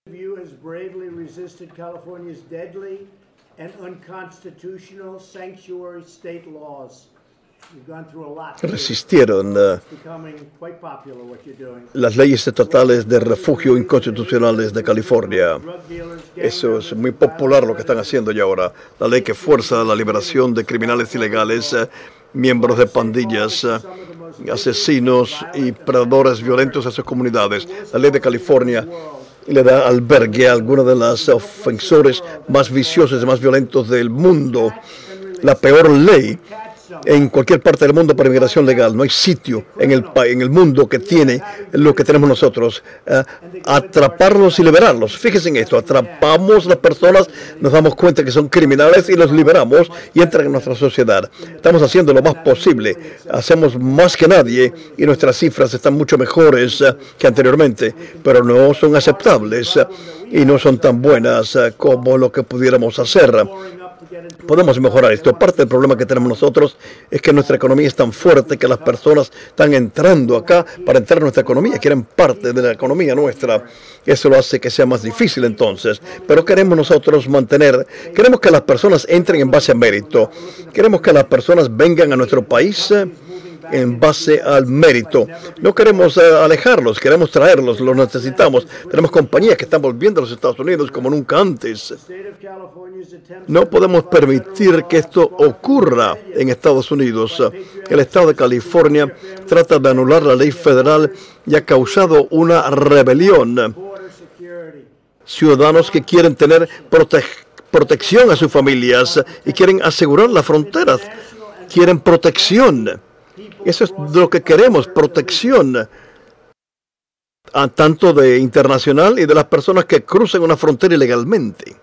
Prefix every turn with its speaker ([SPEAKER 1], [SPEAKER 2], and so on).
[SPEAKER 1] You has bravely resisted California's deadly and unconstitutional sanctuary state laws. You've gone through a lot.
[SPEAKER 2] Resistieron las leyes estatales de refugio inconstitucionales de California. Eso es muy popular lo que están haciendo ya ahora. La ley que fuerza la liberación de criminales ilegales, miembros de pandillas, asesinos y predadores violentos a sus comunidades. La ley de California le da albergue a algunos de los ofensores más viciosos y más violentos del mundo. La peor ley en cualquier parte del mundo para inmigración legal. No hay sitio en el mundo que tiene lo que tenemos nosotros. Atraparlos y liberarlos. Fíjense en esto. Atrapamos a las personas, nos damos cuenta que son criminales y los liberamos y entran en nuestra sociedad. Estamos haciendo lo más posible. Hacemos más que nadie y nuestras cifras están mucho mejores que anteriormente, pero no son aceptables y no son tan buenas como lo que pudiéramos hacer. Podemos mejorar esto. Parte del problema que tenemos nosotros es que nuestra economía es tan fuerte que las personas están entrando acá para entrar en nuestra economía, quieren parte de la economía nuestra. Eso lo hace que sea más difícil entonces. Pero queremos nosotros queremos que las personas entren en base a mérito. Queremos que las personas vengan a nuestro país en base al mérito. No queremos alejarlos, queremos traerlos, los necesitamos. Tenemos compañías que están volviendo a los Estados Unidos como nunca antes. No podemos permitir que esto ocurra en Estados Unidos. El Estado de California trata de anular la ley federal y ha causado una rebelión. Ciudadanos que quieren tener protección a sus familias y quieren asegurar las fronteras, quieren protección. Eso es lo que queremos, protección, tanto de internacional y de las personas que cruzan una frontera ilegalmente.